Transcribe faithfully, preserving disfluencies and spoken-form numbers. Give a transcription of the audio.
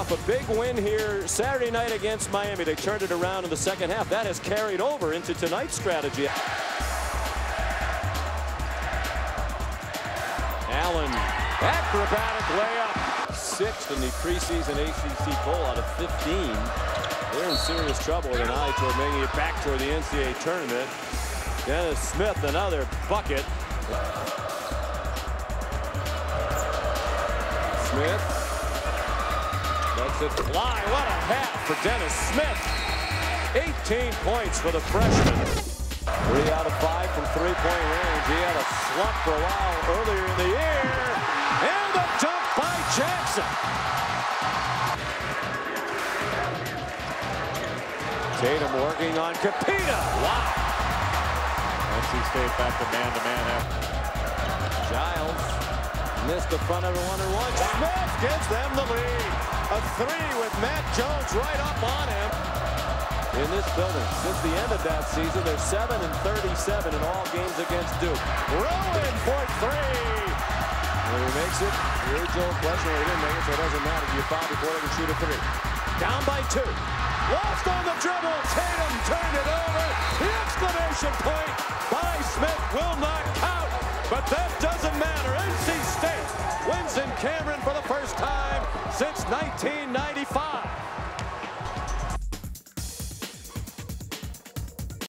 off a big win here Saturday night against Miami. They turned it around in the second half. That has carried over into tonight's strategy. Allen, acrobatic layup. Sixth in the preseason A C C poll out of fifteen. They're in serious trouble with an eye toward making it back toward the N C double A tournament. Dennis Smith, another bucket. Smith lets it fly. What a half for Dennis Smith. eighteen points for the freshman. Three out of five from three-point range. He had a slump for a while earlier in the year. And the dunk by Jackson. Tatum working on Capita. Wow. N C State back to man-to-man after. Giles missed the front of the one and one. Smith gives them the lead. A three with Matt Jones right up on him. In this building, since the end of that season, they're seven and thirty-seven in all games against Duke. Rowan for three. When he makes it, the age-old question, well, he didn't make it, so it doesn't matter. You foul before they can shoot a three. Down by two. Lost on the dribble. Tatum turned it over. The exclamation point by Smith will not count. But that doesn't matter. N C State wins in Cameron for the first time since nineteen ninety-five.